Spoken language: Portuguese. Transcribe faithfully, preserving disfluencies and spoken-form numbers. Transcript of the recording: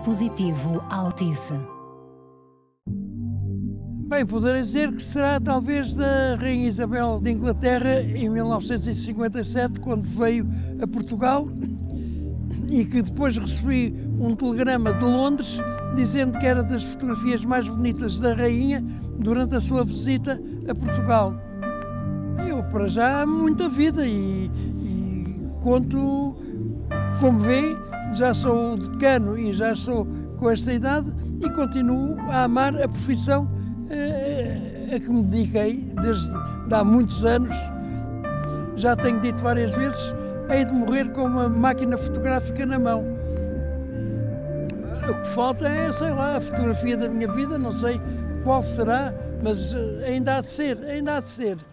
Dispositivo Altice. Bem, poderei dizer que será talvez da Rainha Isabel de Inglaterra em mil novecentos e cinquenta e sete, quando veio a Portugal, e que depois recebi um telegrama de Londres dizendo que era das fotografias mais bonitas da Rainha durante a sua visita a Portugal. Eu, para já, amo muito a vida e, e conto, como vê, já sou decano e já sou com esta idade e continuo a amar a profissão a, a que me dediquei desde há muitos anos. Já tenho dito várias vezes, hei de morrer com uma máquina fotográfica na mão. O que falta é, sei lá, a fotografia da minha vida, não sei qual será, mas ainda há de ser, ainda há de ser.